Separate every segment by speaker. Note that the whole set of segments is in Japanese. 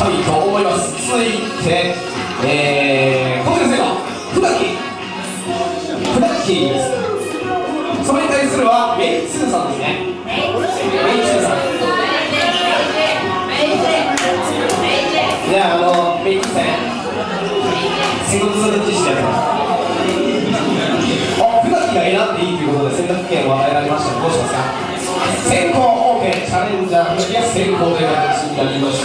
Speaker 1: たいと思います。続いて、こちらですよ、フラッキーです。それに対するはメイツーさんですね。メイツーさん。じゃあメイツーさん戦国する知識やってます。フラッキーが選んでいいということで選択権を与えられましたが、どうしますか。先行 OK、 チャレンジャーには先行という形になりました。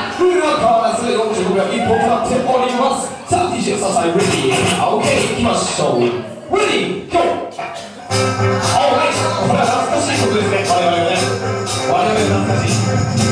Speaker 1: ルールは変わらず45秒1本となっております。さあ DJ ササイレディー OK いきましょう。レディーゴー。これは懐かしいことですね。我々ね、懐かしい。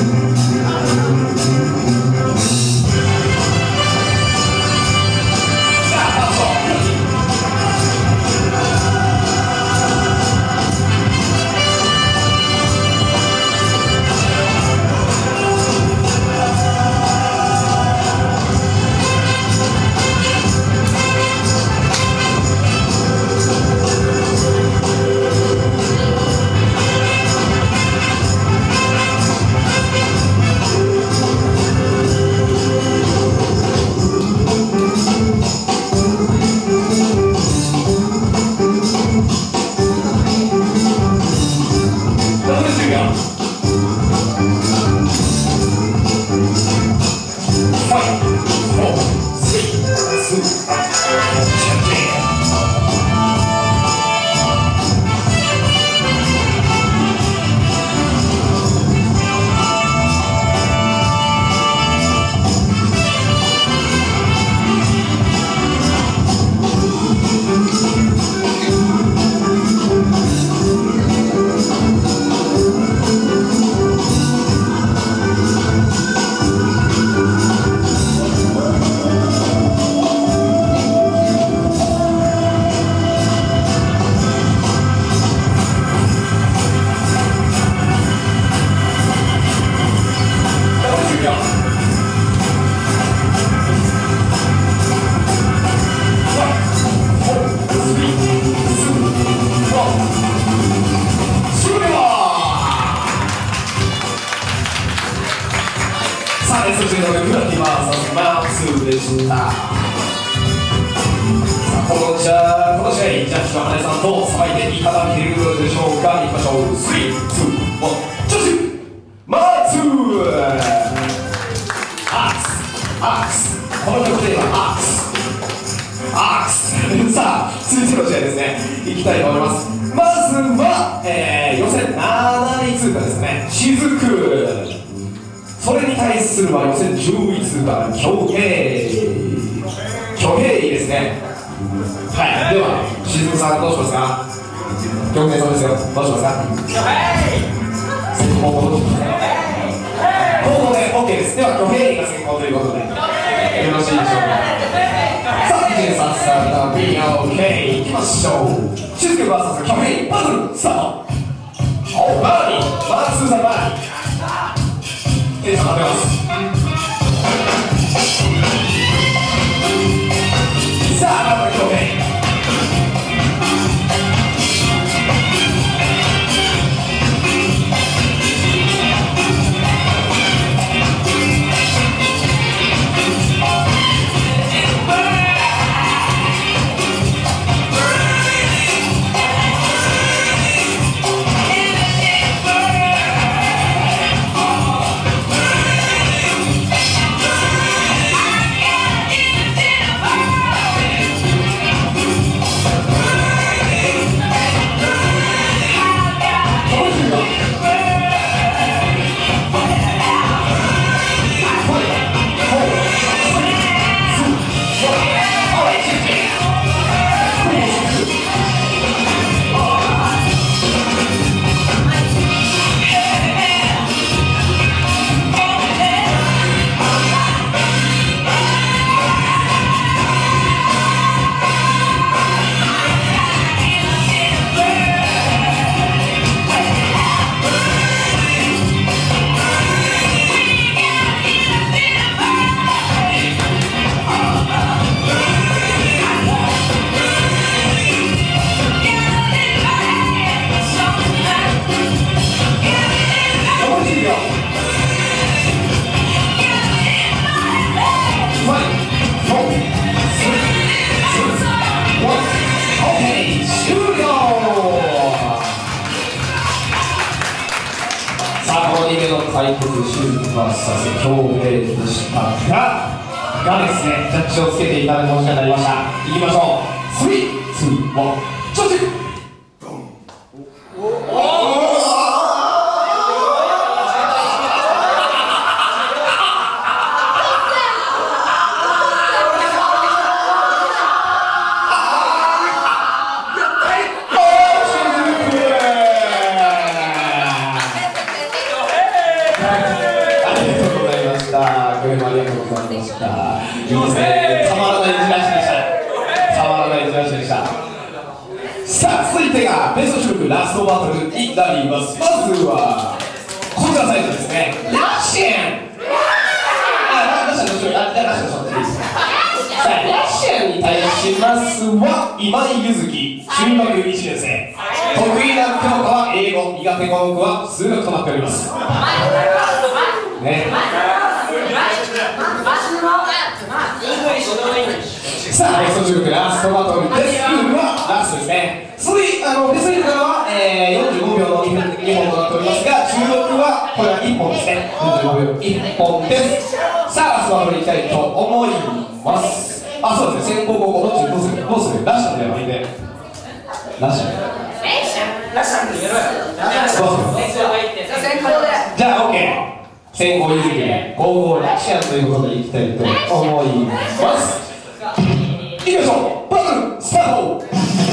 Speaker 1: でした。この試合、ジャッジの羽根さんとさばいていただけるのでしょうか。いきましょう。3、2、1、ジャッジマーツアークス、この曲ではアークスさあ、続いての試合ですね、いきたいと思います。まずは、予選7位通過ですね、しずく。それに対するは予選10位通過、挙兵いいですね。はい、では、しずくさんどうしますか。挙兵そうですよ、どうしますか。先行どうしますか。ここで OK です。では、挙兵が先行ということで、よろしいでしょうか。さあ、DJ さんさんの BOK いきましょう。しずく VS 挙兵バトルスタート。お、バーニー、マーツーさんバーニー。テンション上がってます。さあ、まずは挙兵。 さあこの2名の対決、シューズ VS 強兵でしたがですね、ジャッジをつけていただくお時間になりました。いきましょう。3、2、1、ジャッジ。ありがとうございました。いいですね。たまらないじらしでした。たまらないじらしでした。さあ、続いてがベスト種目ラストバトルになります。まずはこちらサイズですね。ラッシェン。ラッシェンの後ろに、ラッシェンの後ろに。さあ、ラッシェンに対しますは今井柚月、中学1年生。得意な教科は英語、苦手科目は数学となっております。ね。さあ、ベスト種目ラストバトルです。ルールはラストですね。ベストリーグからは、45秒の2本となっておりますが、中国はこれは1本ですね。45秒1本です。さあ、ラストバトルに行きたいと思います。あ、そうですね。先攻後攻どっちどうするラッシャーでやばいんで。ラッシャーってやろうよ。じゃあ OK。先攻ゆずきで後攻ラッシャーということでいきたいと思います。いきましょう。バトルスタート。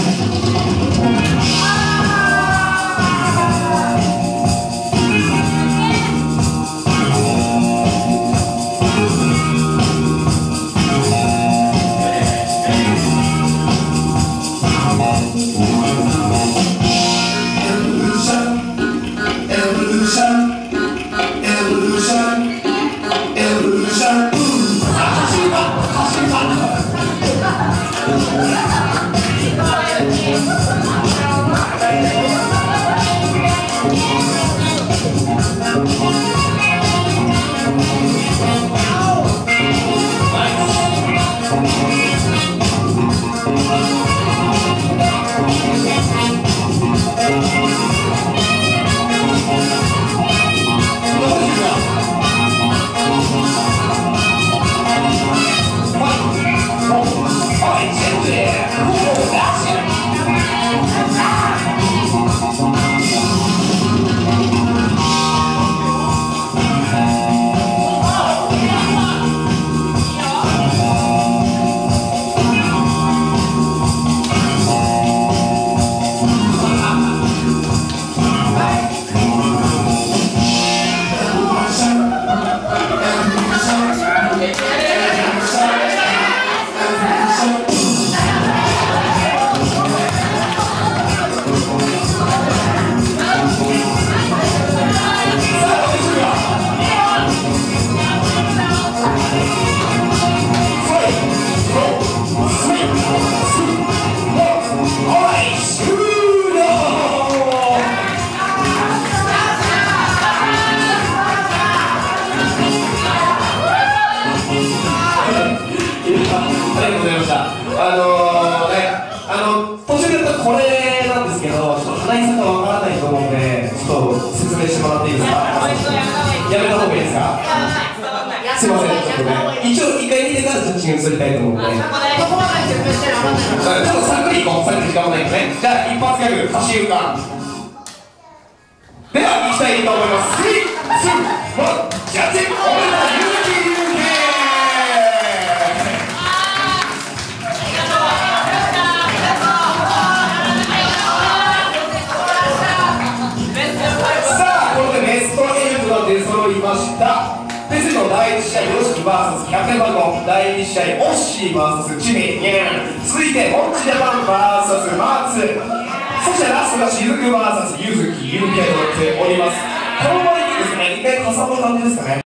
Speaker 1: 途中でこれなんですけど、ちょっと花井さんがわからないと思うので、ちょっと説明してもらっていいですか。やめた方がいいですか。すいません、ちょっとね、一応一回見てからジャッジに移りたいと思うので、ちょっとさっくりいこう、さっくり時間もないのでね。じゃあ一発ギャグ、歌詞床では行きたいと思います。3、2、1、ジャッジ、おめでとう、ゆうきゆうけ。さあ、これでベスト8が出揃いました。フェスの第1試合、ヨシキ VS キャプテンバルコン、第2試合、オッシー VS チミ、続いて、モンチジャパン VS マーツ、そしてラストがしずく VS ゆずき、ゆうきとなっております。この場合にですね、一回かさむ感じですかね。